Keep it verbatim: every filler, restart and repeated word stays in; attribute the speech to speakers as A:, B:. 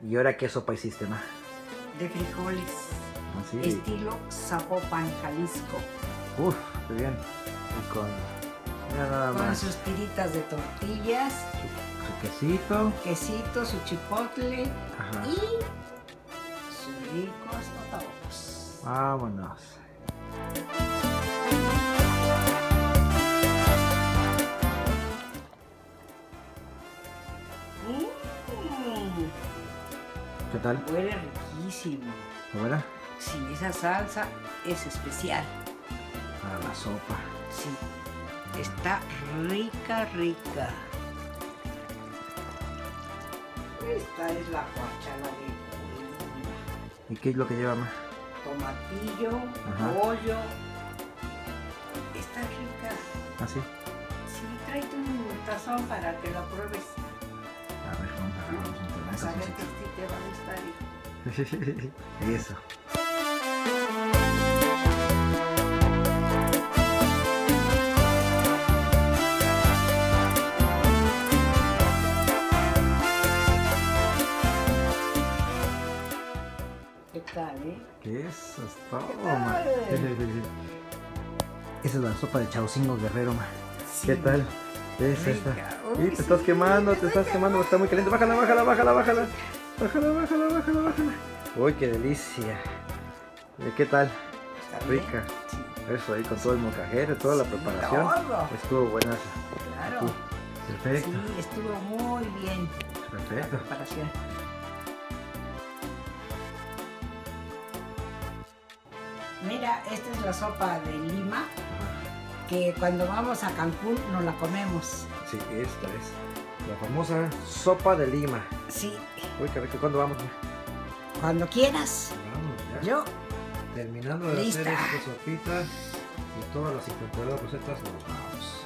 A: ¿Y ahora qué sopa hiciste, ma?
B: De frijoles.
A: Así.
B: Estilo Zapopan, Jalisco.
A: Uf, qué bien. Y con... Mira nada
B: Con
A: más.
B: sus tiritas de tortillas,
A: Su, su quesito.
B: quesito, su chipotle
A: Ajá.
B: y sus ricos totopos.
A: Vámonos.
B: Mmm,
A: ¿Qué tal?
B: huele riquísimo.
A: ¿Cómo era?
B: Sí, esa salsa es especial.
A: Para la sopa.
B: Sí, está rica, rica. Esta es la guachala de Colima.
A: ¿Y qué es lo que lleva, ma?
B: Tomatillo,
A: Ajá.
B: pollo. Está rica.
A: ¿Ah, sí?
B: Sí, tráete un tazón para que lo pruebes.
A: A ver, vamos a agarrarnos un
B: Vas a ver que
A: tazoncito.
B: sí te va a gustar, hijo.
A: Eso.
B: ¿Qué tal, eh?
A: ¿Qué es? Es todo,
B: ¿Qué
A: ma.
B: tal?
A: Esa es la sopa de Chaucingo Guerrero, ma.
B: Sí.
A: ¿Qué tal? Es
B: Rica.
A: esta.
B: Uy,
A: Y te
B: sí,
A: estás quemando, te
B: estoy
A: estás quemando, está muy caliente. Bájala, bájala, bájala, bájala. Bájala, bájala, bájala, bájala. Uy, qué delicia. ¿Y ¿Qué tal?
B: ¿Está bien?
A: Rica.
B: Sí,
A: Eso ahí con todo el mocajero, toda la
B: Sí,
A: preparación.
B: todo.
A: Estuvo buena.
B: claro.
A: Perfecto,
B: Sí, estuvo muy bien la
A: perfecto.
B: preparación. Mira, esta es la sopa de lima que cuando vamos a Cancún nos la comemos.
A: Sí, esta es la famosa sopa de lima.
B: Sí,
A: Uy, qué rico. ¿Cuándo vamos?
B: cuando quieras.
A: Vamos, ya.
B: Yo,
A: Terminando de
B: Lista.
A: hacer esta sopita y todas las cincuenta y dos recetas, nos vamos.